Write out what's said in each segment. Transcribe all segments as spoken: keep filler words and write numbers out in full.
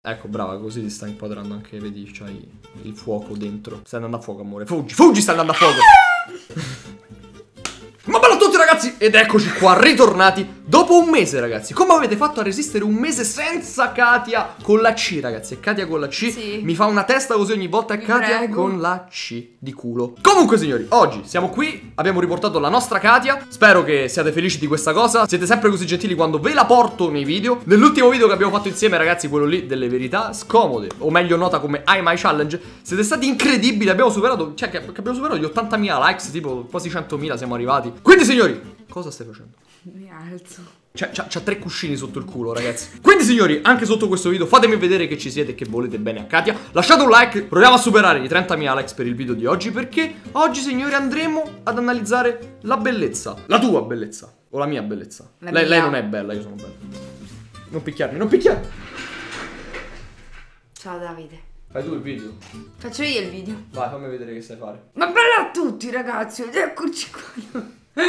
Ecco, brava, così ti sta inquadrando anche, vedi, c'hai il fuoco dentro. Stai andando a fuoco, amore. Fuggi, fuggi, stai andando a fuoco. Ma bello a tutti ragazzi, ed eccoci qua ritornati dopo un mese ragazzi. Come avete fatto a resistere un mese senza Katia con la C ragazzi? E Katia con la C sì. Mi fa una testa così ogni volta è Katia prego. Con la C di culo. Comunque signori, oggi siamo qui, abbiamo riportato la nostra Katia. Spero che siate felici di questa cosa. Siete sempre così gentili quando ve la porto nei video. Nell'ultimo video che abbiamo fatto insieme ragazzi, quello lì delle verità scomode, o meglio nota come I My Challenge, siete stati incredibili. Abbiamo superato, cioè che abbiamo superato gli ottantamila likes, tipo quasi centomila siamo arrivati. Quindi signori, cosa stai facendo? Mi alzo. C'ha, c'ha, c'ha tre cuscini sotto il culo ragazzi. Quindi signori, anche sotto questo video fatemi vedere che ci siete e che volete bene a Katia. Lasciate un like, proviamo a superare i trentamila likes per il video di oggi, perché oggi signori andremo ad analizzare la bellezza. La tua bellezza, o la mia bellezza. La lei, mia. Lei non è bella, io sono bella. Non picchiarmi, non picchiarmi. Ciao Davide. Fai tu il video. Faccio io il video. Vai, fammi vedere che sai fare. Ma bella a tutti ragazzi, eccoci qua.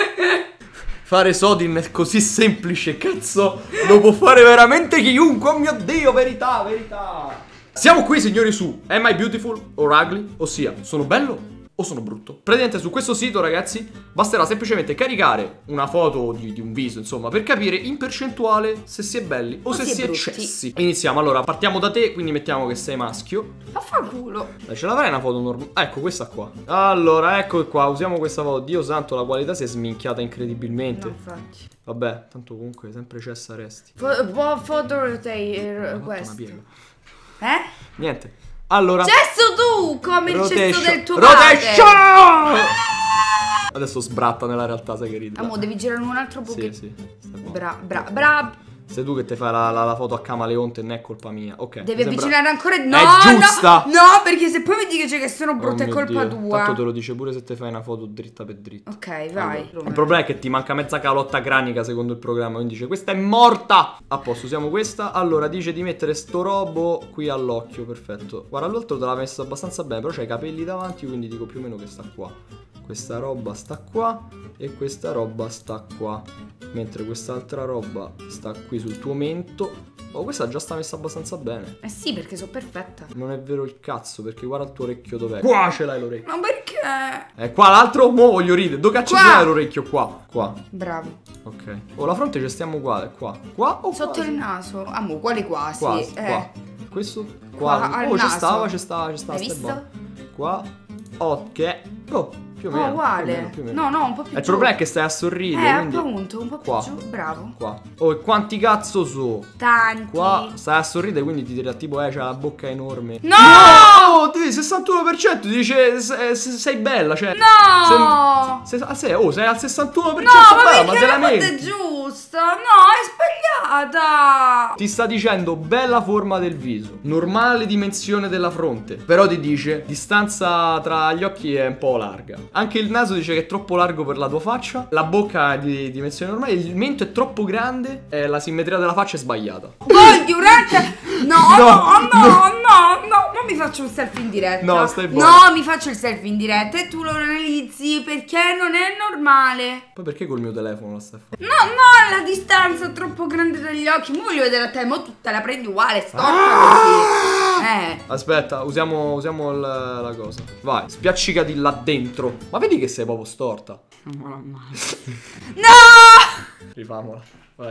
Fare Sodin è così semplice, cazzo. Lo può fare veramente chiunque. Oh mio Dio, verità, verità. Siamo qui signori su Am I Beautiful or Ugly? Ossia, sono bello o sono brutto? Praticamente su questo sito ragazzi basterà semplicemente caricare una foto di, di un viso, insomma, per capire in percentuale se si è belli o, o se si è eccessi. Iniziamo, allora partiamo da te, quindi mettiamo che sei maschio. Vaffanculo. Dai, ce l'avrai una foto normale? Ecco questa qua. Allora ecco qua, usiamo questa foto. Dio santo, la qualità si è sminchiata incredibilmente. No, infatti. Vabbè, tanto comunque sempre Cessa resti. Buon foto te questo. Eh? Niente. Allora, cesso tu, come il cesso del tuo padre. Adesso sbratta nella realtà, sai che ride. Amo, devi girare un altro po'. Sì, sì. Bra, bra, bra. Sei tu che ti fai la, la, la foto a camaleonte, non è colpa mia. Ok. Devi sembra... avvicinare ancora. No, è giusta. No, no, perché se poi mi dici che sono brutta oh è colpa Dio. Tua. Tanto te lo dice pure se ti fai una foto dritta per dritta. Ok, vai. Allora, il problema è che ti manca mezza calotta cranica secondo il programma. Quindi dice questa è morta. A posto, usiamo questa. Allora dice di mettere sto robo qui all'occhio. Perfetto. Guarda, l'altro te l'ha messo abbastanza bene, però c'hai i capelli davanti, quindi dico più o meno che sta qua. Questa roba sta qua e questa roba sta qua, mentre quest'altra roba sta qui sul tuo mento. Oh, questa già sta messa abbastanza bene. Eh sì, perché sono perfetta. Non è vero il cazzo, perché guarda il tuo orecchio dov'è. Qua ce l'hai l'orecchio. Ma perché? Eh, qua l'altro, mo voglio ridere. Dove cazzo c'è l'orecchio? Qua, qua. Bravo. Ok. Oh, la fronte ci stiamo uguale, qua. Qua o sotto quasi? Il naso. Amo, quale quasi? Quasi, eh. qua. Questo? Qua. Qua oh, ci naso. stava, ci stava, ci stava. Hai visto? Qua. Ok. Oh. Più o meno, oh, uguale. Più o meno, più o meno. No, no, un po' più il giù. problema è che stai a sorridere. Eh, quindi... appunto, un po' più qua. giù. Bravo. Qua. Oh, e quanti cazzo so? Tanti. Qua stai a sorridere, quindi ti dirà tipo, eh, c'ha la bocca enorme. No! No! Ti sessantuno per cento dice sei, sei bella, cioè. No! Sei, sei, sei, oh, sei al sessantuno per cento no, bella, ma ma se la metti? metti. È giusta. No, è sbagliata. Ti sta dicendo bella forma del viso, normale dimensione della fronte, però ti dice distanza tra gli occhi è un po' larga. Anche il naso dice che è troppo largo per la tua faccia, la bocca è di dimensione normale, il mento è troppo grande e la simmetria della faccia è sbagliata. Voglio un attimo. No, no, no, no, no, no, non mi faccio un selfie in diretta. No, stai buono. No, mi faccio il selfie in diretta e tu lo analizzi perché non è normale. Poi perché col mio telefono la stai facendo? No, no, la distanza è troppo grande dagli occhi. Mo voglio vedere a te, mo tu te la prendi uguale, storta così. Eh. Aspetta, usiamo, usiamo il, la cosa. Vai, spiaccicati là dentro. Ma vedi che sei proprio storta. No! No! Rifamola, vai.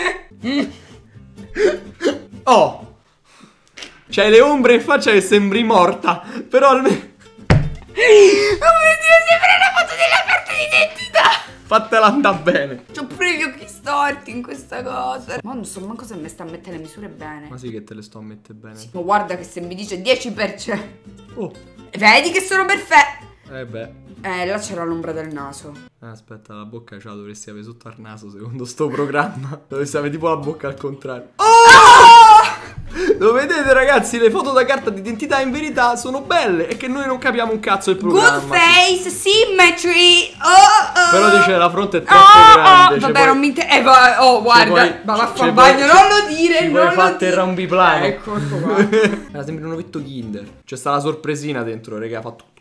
Oh! C'hai le ombre in faccia che sembri morta. Però almeno... Oh mio Dio, sembra una foto della carta d'identità. Fatela andare bene. C'ho pure gli occhi storti in questa cosa. Ma non so manco se mi sta a mettere le misure bene. Ma sì che te le sto a mettere bene. Sì, ma guarda che se mi dice dieci per cento. Oh. Vedi che sono perfetta. Eh beh. Eh, là c'era l'ombra del naso. Eh, aspetta, la bocca ce la dovresti avere sotto al naso secondo sto programma. Dovresti avere tipo la bocca al contrario. Oh! Lo vedete ragazzi, le foto da carta d'identità in verità sono belle. E che noi non capiamo un cazzo del programma. Good face symmetry. Oh, oh. Però dice la fronte è troppo oh, grande. oh. Vabbè puoi... non mi inter... Eh, va... Oh guarda, puoi... ma va a bagno, non lo dire. Ci non puoi lo fare dire. terra un biplano. Ecco, ecco qua. Era sempre un ovetto Kinder. C'è sta la sorpresina dentro, raga, ha fatto...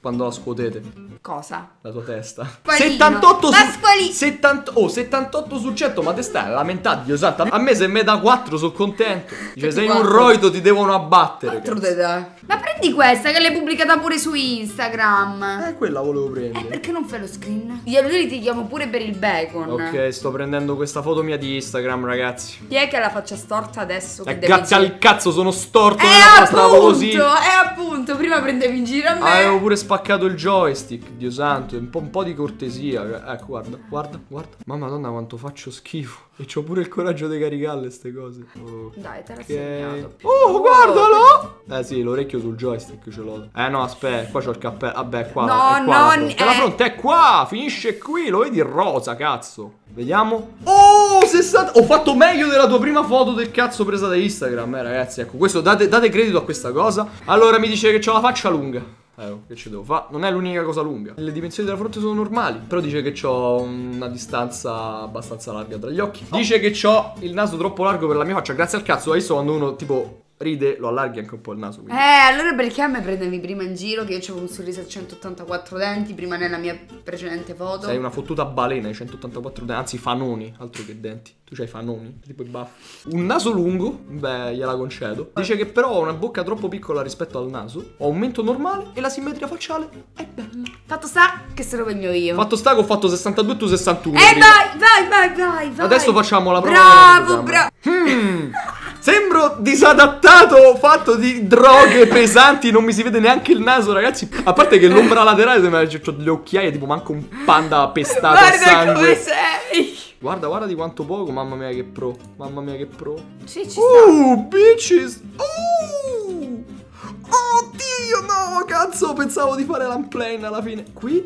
quando la scuotete? Cosa? La tua testa. Squalino. settantotto Ma su squali- settanta Oh, settantotto su cento. Ma te stai lamentando, Dio santo. A me se me da quattro sono contento. Dice, sei un roito, ti devono abbattere. Te dai. Ma prendi questa che l'hai pubblicata pure su Instagram. Eh, quella volevo prendere. Eh, perché non fai lo screen? Io li litighiamo pure per il bacon. Ok, sto prendendo questa foto mia di Instagram, ragazzi. Chi è che ha la faccia storta adesso? Che Eh, deve grazie girare? al cazzo, sono storto. Eh, nella stavo così. appunto, eh, appunto. Prima prendevi in giro a me. Avevo pure spaccato il joystick, Dio santo, un po', un po' di cortesia. Ecco, guarda, guarda, guarda. Mamma madonna quanto faccio schifo. E c'ho pure il coraggio di caricarle ste cose. Oh, dai, te l'ho okay. segnato. Oh, guardalo! Eh sì, l'orecchio sul joystick ce l'ho. Eh no, aspetta, qua c'ho il cappello. Vabbè, qua. No, è qua no, la fronte. eh. La fronte è qua, finisce qui, lo vedi rosa, cazzo. Vediamo. Oh, sessanta. Ho fatto meglio della tua prima foto del cazzo presa da Instagram, eh ragazzi. Ecco, questo date, date credito a questa cosa. Allora mi dice che c'ho la faccia lunga. Eh, oh, che ci devo fare? Non è l'unica cosa lunga. Le dimensioni della fronte sono normali. Però dice che ho una distanza abbastanza larga tra gli occhi. Dice che ho il naso troppo largo per la mia faccia. Grazie al cazzo. Hai visto quando uno tipo ride, lo allarghi anche un po' il naso. Quindi. Eh, allora perché a me prendevi prima in giro che io avevo un sorriso a centottantaquattro denti prima nella mia precedente foto? Sei una fottuta balena, hai centottantaquattro denti, anzi fanoni, altro che denti. Tu c'hai fanoni, tipo i baffi. Un naso lungo, beh, gliela concedo. Dice che però ho una bocca troppo piccola rispetto al naso, ho un mento normale e la simmetria facciale è bella. Fatto sta che se lo vengo io. Fatto sta che ho fatto sessantadue, tu sessantuno. Eh vai, vai, vai, vai, vai. Adesso facciamo la prova. Bravo, bravo. Hmm. Sembro disadattato, fatto di droghe pesanti, non mi si vede neanche il naso, ragazzi. A parte che l'ombra laterale sembra che ho le occhiaie, tipo manco un panda pestato a sangue. Guarda come sei. Guarda, guarda di quanto poco, mamma mia che pro. Mamma mia che pro. Sì, ci Uh, sta. bitches. Uh. Oddio, no, cazzo, pensavo di fare l'unplane alla fine. Qui?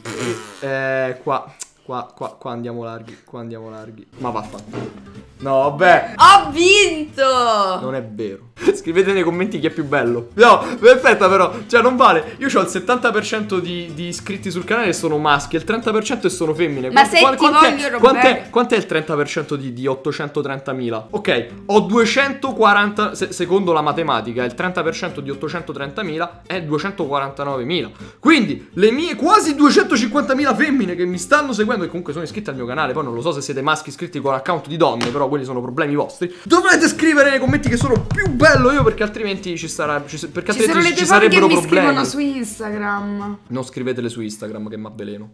Eh, qua. Qua, qua, qua andiamo larghi, qua andiamo larghi. Ma vaffanculo. No, vabbè. Ho vinto. Non è vero. Scrivete nei commenti chi è più bello. No, aspetta però, cioè non vale. Io ho il settanta per cento di, di iscritti sul canale e sono maschi, e il trenta per cento e sono femmine. Ma se ti vogliono quant'è, quant'è il trenta per cento di, di ottocentotrentamila? Ok, ho duecentoquaranta, se, secondo la matematica, il trenta per cento di ottocentotrentamila è duecentoquarantanovemila. Quindi le mie quasi duecentocinquantamila femmine che mi stanno seguendo e comunque sono iscritte al mio canale, poi non lo so se siete maschi iscritti con account di donne, però quelli sono problemi vostri. Dovrete scrivere nei commenti che sono più bello io, perché altrimenti ci sarà ci, perché ci altrimenti ci, ci sarebbero che problemi. Mi scrivono su Instagram. Non scrivetele su Instagram che m'avveleno.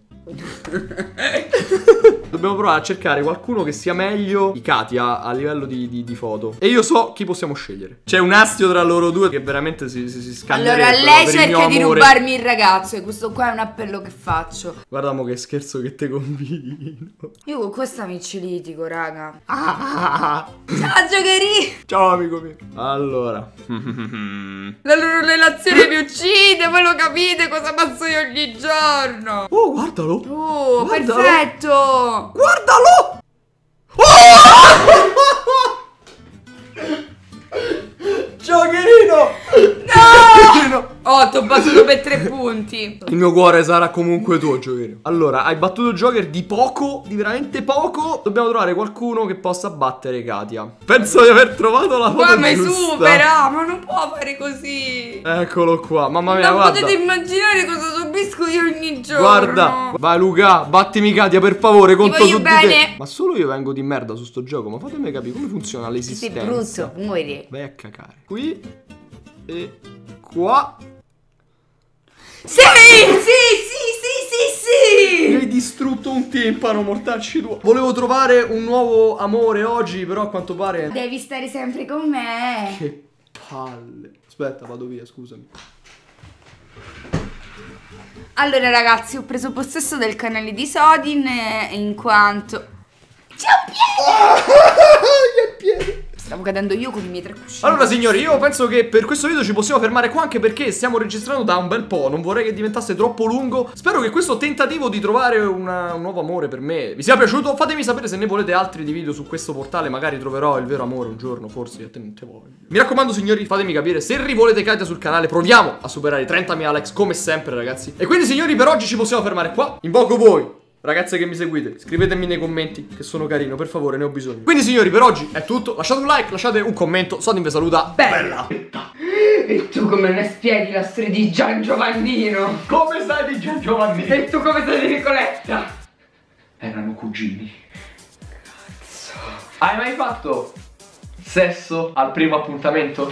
Dobbiamo provare a cercare qualcuno che sia meglio di Katia a livello di, di, di foto. E io so chi possiamo scegliere. C'è un astio tra loro due che veramente si, si, si scambierebbe. Allora lei cerca di rubarmi il ragazzo e questo qua è un appello che faccio. Guarda mo che scherzo che te combino. Io con questa mi ci litigo, raga. Ah. Ciao giocherì. Ciao amico mio. Allora la loro relazione mi uccide. Voi lo capite cosa passo io ogni giorno. Oh guardalo. Oh guardalo. Perfetto. Guardalo. Oh! Giocherino. No. Oh, ti ho battuto per tre punti. Il mio cuore sarà comunque tuo, Giocherino. Allora, hai battuto il Joker di poco, di veramente poco. Dobbiamo trovare qualcuno che possa battere Katia. Penso di aver trovato la foto ma giusta. Ma supera, ma non può fare così. Eccolo qua, mamma mia, non guarda. potete immaginare cosa subisco io ogni giorno. Guarda, vai Luca, battimi Katia per favore, conto su di bene. te. Ma solo io vengo di merda su sto gioco, ma fatemi capire come funziona l'esistenza. Sei brutto, muori. Vai a cacare. Qui e qua. Sì, sì, sì, sì, sì, sì. Mi hai distrutto un timpano, mortacci tuo. Volevo trovare un nuovo amore oggi, però a quanto pare devi stare sempre con me. Che palle. Aspetta, vado via, scusami. Allora ragazzi, ho preso possesso del canale di Sodin in quanto c'è un piede. Che piede. Stavo cadendo io con i miei tre cuscini. Allora signori, io penso che per questo video ci possiamo fermare qua, anche perché stiamo registrando da un bel po'. Non vorrei che diventasse troppo lungo. Spero che questo tentativo di trovare una, un nuovo amore per me vi sia piaciuto. Fatemi sapere se ne volete altri di video su questo portale. Magari troverò il vero amore un giorno, forse a te non te voglio. Mi raccomando signori, fatemi capire se rivolete Katia sul canale. Proviamo a superare i trentamila likes come sempre ragazzi. E quindi signori, per oggi ci possiamo fermare qua. Invoco voi, ragazze che mi seguite, scrivetemi nei commenti che sono carino, per favore, ne ho bisogno. Quindi signori, per oggi è tutto. Lasciate un like, lasciate un commento. Sodin vi saluta. Bella. Bella. E tu come ne spieghi la storia di Gian Giovannino? Come sai di Gian Giovannino? E tu come sai di Nicoletta? Erano cugini. Cazzo. Hai mai fatto sesso al primo appuntamento?